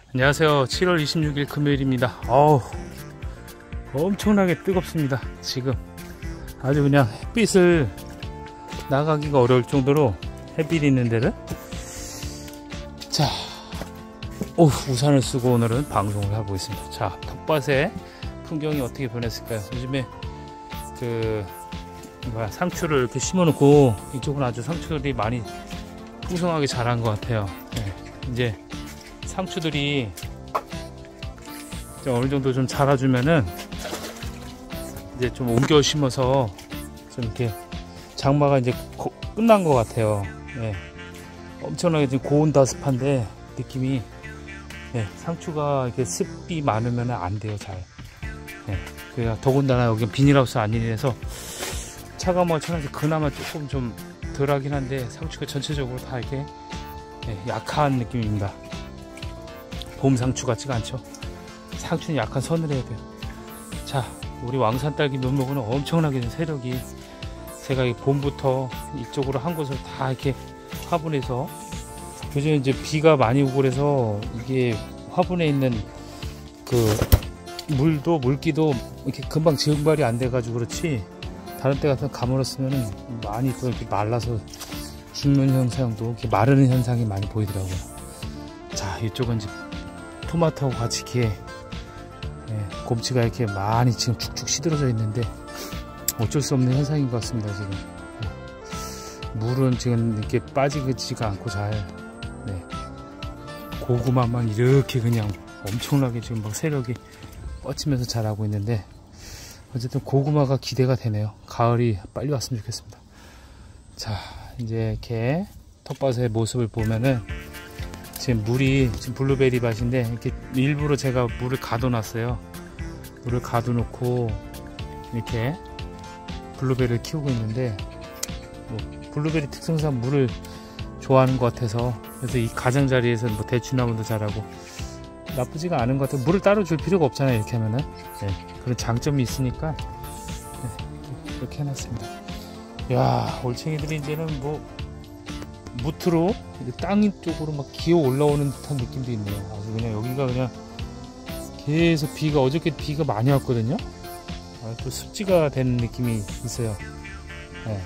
안녕하세요. 7월 26일 금요일입니다. 어우, 엄청나게 뜨겁습니다. 지금 아주 그냥 햇빛을 나가기가 어려울 정도로 햇빛이 있는 데를 자, 우산을 쓰고 오늘은 방송을 하고 있습니다. 자, 텃밭의 풍경이 어떻게 변했을까요? 요즘에 상추를 이렇게 심어 놓고 이쪽은 아주 상추들이 많이 풍성하게 자란 것 같아요. 네, 이제 상추들이 어느 정도 좀 자라주면은 이제 좀 옮겨 심어서 좀 이렇게 장마가 이제 끝난 것 같아요. 네, 엄청나게 지금 고온다습한데 느낌이, 네, 상추가 이렇게 습이 많으면 안 돼요, 잘. 네, 그러니까 더군다나 여기 비닐하우스 아니라서 차가운 천연서 그나마 조금 좀 덜하긴 한데 상추가 전체적으로 다 이렇게, 네, 약한 느낌입니다. 봄 상추 같지가 않죠. 상추는 약간 서늘해야 돼요. 자, 우리 왕산딸기 묘목은 엄청나게 세력이, 제가 이 봄부터 이쪽으로 한 곳을 다 이렇게 화분해서, 요즘 이제 비가 많이 오고 그래서 이게 화분에 있는 그 물기도 이렇게 금방 증발이 안 돼가지고 그렇지, 다른 때 같은 가물었으면은 많이 또 이렇게 말라서 죽는 현상도, 이렇게 마르는 현상이 많이 보이더라고요. 자, 이쪽은 이제 토마토하고 같이 이렇게, 네, 곰치가 이렇게 많이 지금 축축 시들어져 있는데 어쩔 수 없는 현상인 것 같습니다. 지금, 네, 물은 지금 이렇게 빠지지가 않고 잘, 네, 고구마만 이렇게 그냥 엄청나게 지금 막 세력이 뻗치면서 자라고 있는데, 어쨌든 고구마가 기대가 되네요. 가을이 빨리 왔으면 좋겠습니다. 자, 이제 이렇게 텃밭의 모습을 보면은 지금 물이, 지금 블루베리 밭인데 이렇게 일부러 제가 물을 가둬놨어요. 물을 가둬놓고 이렇게 블루베리를 키우고 있는데, 블루베리 특성상 물을 좋아하는 것 같아서, 그래서 이 가장자리에서 대추나무도 자라고 나쁘지가 않은 것 같아요. 물을 따로 줄 필요가 없잖아요, 이렇게 하면은. 네, 그런 장점이 있으니까, 네, 이렇게 해놨습니다. 야, 올챙이들이 이제는 무트로 땅 쪽으로 막 기어 올라오는 듯한 느낌도 있네요. 아주 그냥 여기가 그냥 계속 비가, 어저께 비가 많이 왔거든요. 또 습지가 되는 느낌이 있어요. 네.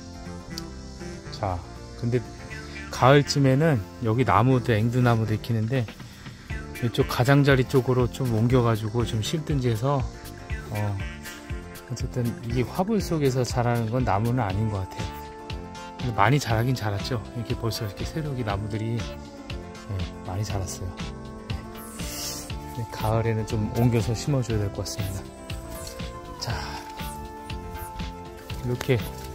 자, 근데 가을쯤에는 여기 나무도, 앵두나무도 익히는데 이쪽 가장자리 쪽으로 좀 옮겨가지고 좀 심든지 해서, 어쨌든 이게 화분 속에서 자라는 건 나무는 아닌 것 같아요. 많이 자라긴 자랐죠. 이렇게 벌써 이렇게 세력이 나무들이, 네, 많이 자랐어요. 네, 가을에는 좀 옮겨서 심어줘야 될 것 같습니다. 자, 이렇게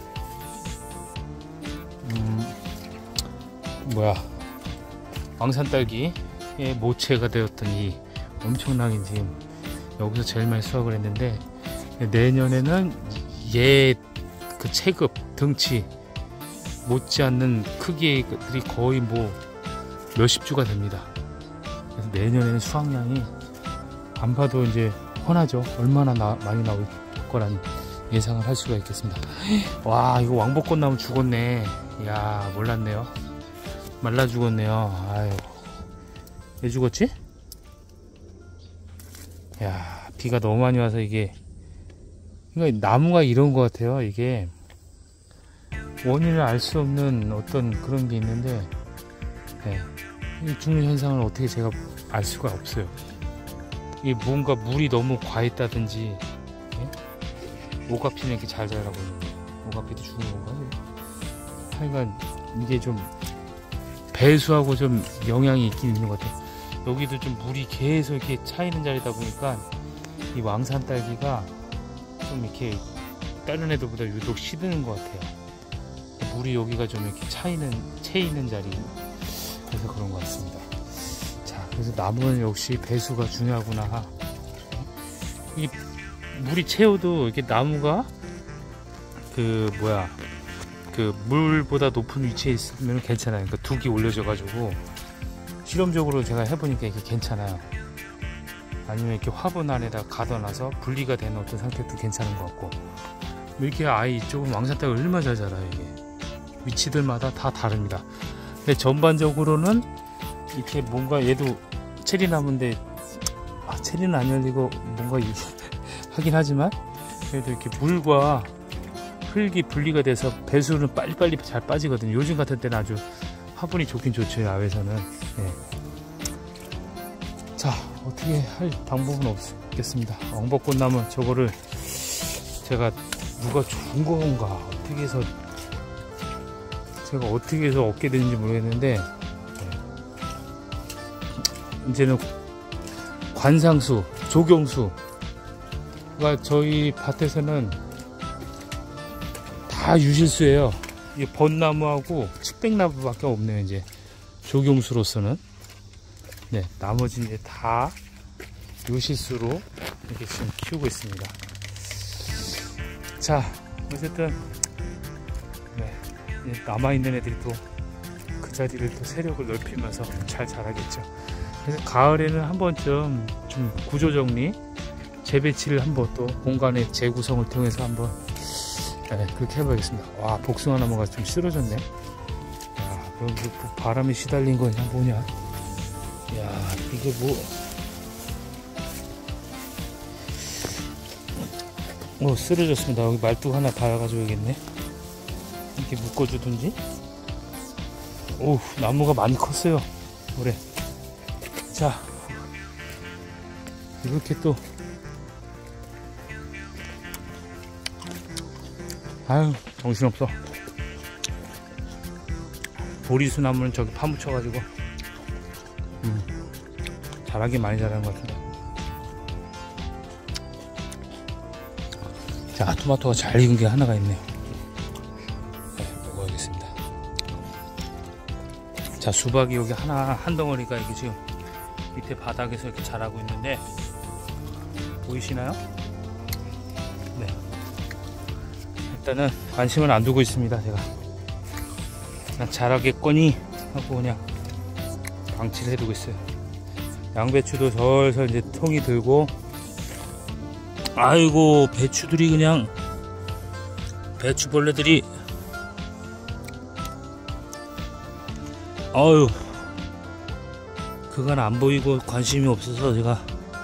왕산딸기의 모체가 되었던 이 엄청나게 지금 여기서 제일 많이 수확을 했는데, 내년에는 그 체급 등치 못지않는 크기들이 거의 몇십 주가 됩니다. 그래서 내년에는 수확량이 안 봐도 이제 훤하죠. 얼마나 많이 나올 거란 예상을 할 수가 있겠습니다. 와, 이거 왕벚꽃나무 죽었네. 이야, 몰랐네요. 말라 죽었네요. 아유, 왜 죽었지? 야, 비가 너무 많이 와서 이게, 그러니까 나무가 이런 것 같아요. 이게 원인을 알 수 없는 어떤 그런 게 있는데, 네, 이 죽는 현상을 어떻게 제가 알 수가 없어요. 이게 뭔가 물이 너무 과했다든지, 네? 오가피는 이렇게 잘 자라고 있는데 오가피도 죽은 건가요? 하여간 이게 좀 배수하고 좀 영향이 있긴 있는 것 같아요. 여기도 좀 물이 계속 이렇게 차이는 자리다 보니까 이 왕산딸기가 좀 이렇게 다른 애들보다 유독 시드는 것 같아요. 물이 여기가 좀 이렇게 채이는 자리, 그래서 그런 것 같습니다. 자, 그래서 나무는 역시 배수가 중요하구나. 이 물이 채워도 이렇게 나무가 물보다 높은 위치에 있으면 괜찮아요. 그러니까 둑이 올려져 가지고 실험적으로 제가 해보니까 이게 괜찮아요. 아니면 이렇게 화분 안에다 가둬놔서 분리가 되는 어떤 상태도 괜찮은 것 같고, 이렇게 아예 이쪽은 왕산딸기 얼마나 잘 자라요. 이게 위치들마다 다 다릅니다. 근데 전반적으로는 이렇게 뭔가 얘도 체리 나무인데 체리는 안 열리고 뭔가 하긴 하지만 그래도 이렇게 물과 흙이 분리가 돼서 배수는 빨리빨리 잘 빠지거든요. 요즘 같은 때는 아주 화분이 좋긴 좋죠, 야외에서는. 네. 자, 어떻게 할 방법은 없겠습니다. 엉벚꽃나무 저거를 제가 누가 준 건가 어떻게 해서 제가 어떻게 해서 얻게 되는지 모르겠는데, 이제는 관상수, 조경수가 저희 밭에서는 다 유실수예요. 이 벚나무하고 측백나무밖에 없네요. 이제 조경수로서는. 네, 나머지 이제 다 유실수로 이렇게 지금 키우고 있습니다. 자, 어쨌든 네, 남아있는 애들이 또 그 자리를 또 세력을 넓히면서 잘 자라겠죠. 그래서 가을에는 한 번쯤 좀 구조정리, 재배치를 한번 또 공간의 재구성을 통해서 한번 그렇게 해보겠습니다. 와, 복숭아 나무가 좀 쓰러졌네. 야, 그럼 바람에 시달린 거냐 뭐냐. 야, 이게 쓰러졌습니다. 여기 말뚝 하나 달아가지고야겠네. 이렇게 묶어주든지. 오, 나무가 많이 컸어요 올해. 자, 이렇게 또 아유, 정신없어. 보리수 나무는 저기 파묻혀가지고 자라긴 많이 자라는 것 같은데. 자, 토마토가 잘 익은 게 하나가 있네요. 네, 먹어야겠습니다. 자, 수박이 여기 한 덩어리가 이게 지금 밑에 바닥에서 이렇게 자라고 있는데 보이시나요? 네. 일단은 관심을 안 두고 있습니다. 제가 그냥 자라겠거니 하고 그냥 방치를 해두고 있어요. 양배추도 슬슬 이제 통이 들고, 아이고, 배추들이 그냥 배추벌레들이 어휴, 그건 안 보이고 관심이 없어서 제가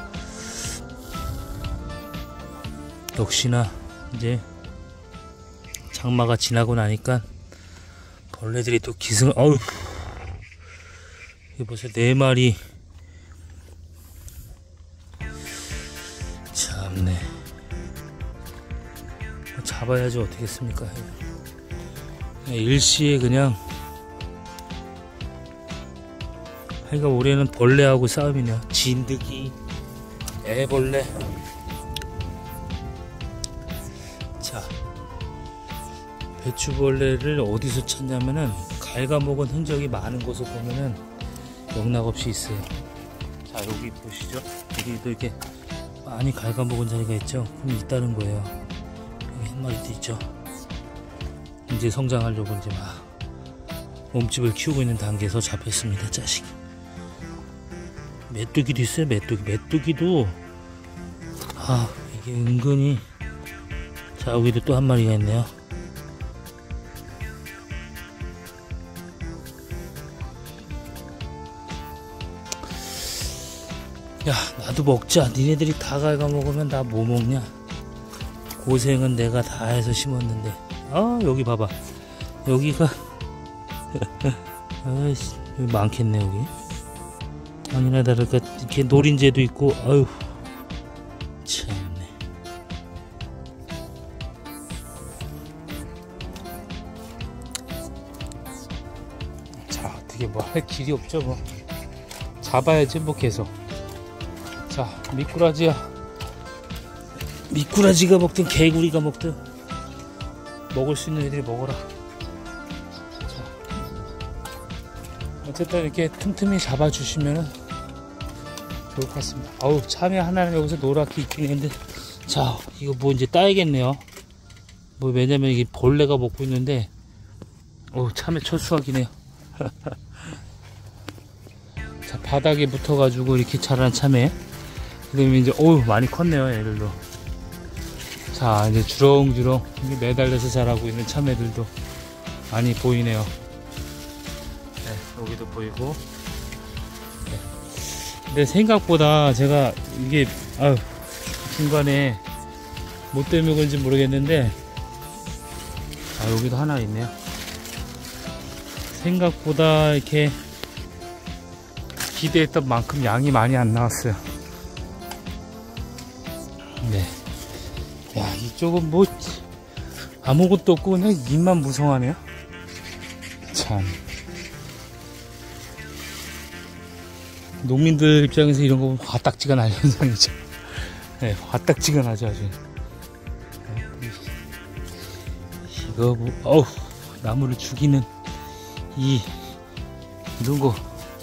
역시나 이제 장마가 지나고 나니까 벌레들이 또 기승을, 어휴, 이게 벌써 4마리. 참네. 잡아야지 어떻겠습니까. 일시에 그냥 하여간 올해는 벌레하고 싸움이네요. 진드기, 애벌레. 자, 배추벌레를 어디서 찾냐면은 갉아먹은 흔적이 많은 곳을 보면은 영락없이 있어요. 자, 여기 보시죠. 여기도 이렇게 많이 갉아먹은 자리가 있죠. 그럼 있다는 거예요. 여기 한 마리도 있죠. 이제 성장하려고 이제 막 몸집을 키우고 있는 단계에서 잡혔습니다. 자식. 메뚜기도 있어요. 메뚜기도 이게 은근히. 자, 여기도 또 한 마리가 있네요. 야, 나도 먹자. 니네들이 다 갉아먹으면 나 뭐 먹냐. 고생은 내가 다 해서 심었는데. 여기 봐봐. 여기가 아이씨, 여기 많겠네. 여기 아니나 다를까 이렇게 노린재도 있고. 아유, 참네. 자, 어떻게 뭐 할 길이 없죠. 뭐 잡아야지 뭐 계속. 자, 미꾸라지가 먹든 개구리가 먹든 먹을 수 있는 애들이 먹어라. 자, 어쨌든 이렇게 틈틈이 잡아주시면은 좋을 것 같습니다. 아우, 참외 하나는 여기서 노랗게 있긴 했는데. 자, 이거 뭐 이제 따야겠네요. 뭐 왜냐면 이게 벌레가 먹고 있는데. 참외 첫 수확이네요. 자, 바닥에 붙어가지고 이렇게 자란 참외. 그다음에 이제 많이 컸네요, 애들도. 자, 이제 주렁주렁 매달려서 자라고 있는 참외들도 많이 보이네요. 네, 여기도 보이고. 네. 근데 생각보다 제가 이게 중간에 뭐 때문에 그런지 모르겠는데 여기도 하나 있네요. 생각보다 이렇게 기대했던 만큼 양이 많이 안 나왔어요. 네. 야, 이쪽은 뭐 아무것도 없고 그냥 입만 무성하네요. 참. 농민들 입장에서 이런 거 보면 화딱지가 날 현상이죠. 네, 화딱지가 나죠, 아주. 이거 뭐, 나무를 죽이는 이런 거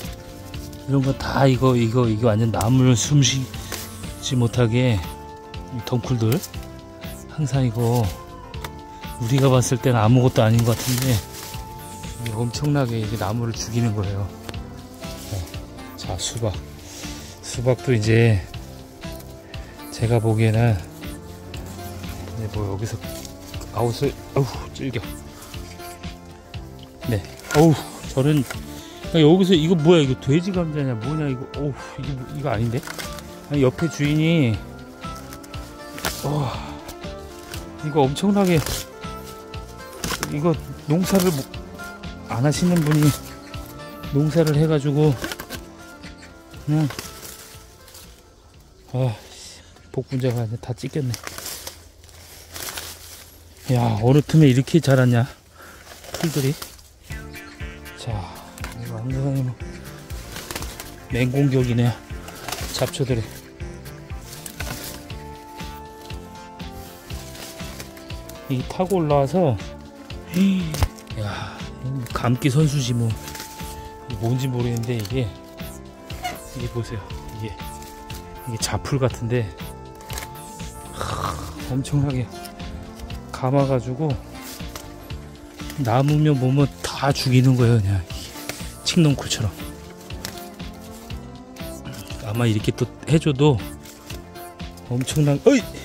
다 이거 완전 나무를 숨쉬지 못하게 이 덩쿨들 항상 이거 우리가 봤을 때는 아무것도 아닌 것 같은데 이게 엄청나게 이게 나무를 죽이는 거예요. 자, 수박도 이제 제가 보기에는 이제 뭐 여기서 아웃을 찔겨. 네. 저는 여기서 이거 뭐야, 이거 돼지 감자냐 뭐냐 이거. 이거 아닌데. 아니, 옆에 주인이 이거 엄청나게 이거 농사를 안 하시는 분이 농사를 해가지고 그냥 복분자가 다 찢겼네. 야, 어느 틈에 이렇게 자랐냐 풀들이. 자, 이거 완전히 뭐 맹공격이네요, 잡초들이. 이 타고 올라와서 야, 감기 선수지 뭐. 뭔지 모르겠는데 이게 보세요. 이게 자풀 같은데 엄청나게 감아가지고 나무면 뭐면 다 죽이는 거예요. 그냥 칡농쿨처럼. 아마 이렇게 또 해줘도 엄청난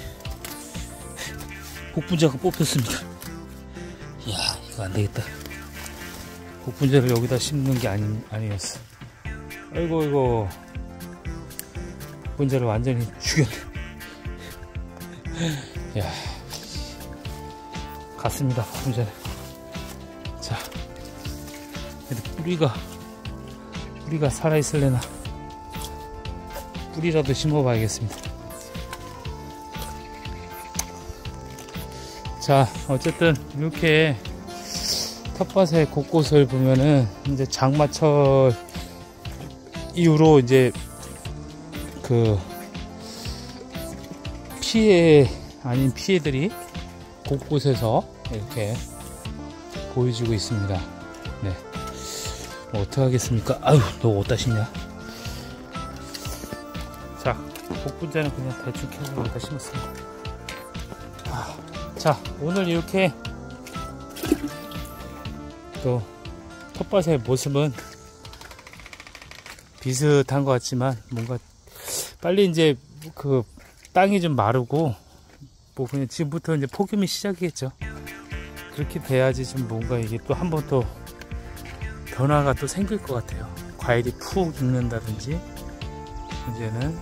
복분자가 뽑혔습니다. 이야, 이거 안되겠다. 복분자를 여기다 심는 게 아니었어. 아이고 복분자를 완전히 죽였네. 야, 갔습니다, 복분자를. 자, 뿌리가 살아있을래나 뿌리라도 심어봐야겠습니다. 자, 어쨌든 이렇게 텃밭의 곳곳을 보면은 이제 장마철 이후로 이제 그 피해 아닌 피해들이 곳곳에서 이렇게 보여지고 있습니다. 네. 뭐 어떡하겠습니까? 너 어디다 심냐? 자, 복분자는 그냥 대충 캐서 여기다 심었습니다. 자, 오늘 이렇게 또 텃밭의 모습은 비슷한 것 같지만 뭔가 빨리 이제 그 땅이 좀 마르고 뭐 그냥 지금부터 이제 폭염이 시작이겠죠. 그렇게 돼야지 좀 뭔가 이게 또 한 번 더 변화가 또 생길 것 같아요. 과일이 푹 익는다든지 이제는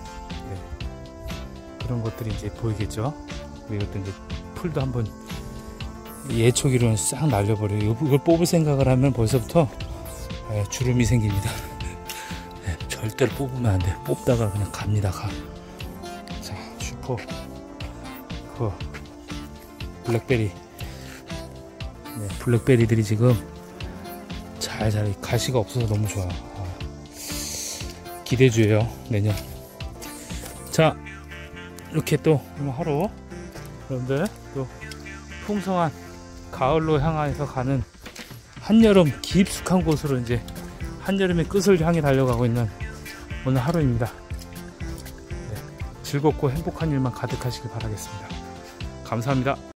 그런 것들이 이제 보이겠죠. 그리고 또 이제 풀도 한번 예초기로는 싹 날려버려요. 이걸 뽑을 생각을 하면 벌써부터 주름이 생깁니다. 절대로 뽑으면 안 돼. 뽑다가 그냥 갑니다. 자, 슈퍼 블랙베리. 블랙베리들이 지금 잘 가시가 없어서 너무 좋아요. 기대주예요, 내년. 자, 이렇게 또 오늘 하루 여러분들 또 풍성한 가을로 향해서 가는 한여름 깊숙한 곳으로 이제 한여름의 끝을 향해 달려가고 있는 오늘 하루입니다. 즐겁고 행복한 일만 가득하시길 바라겠습니다. 감사합니다.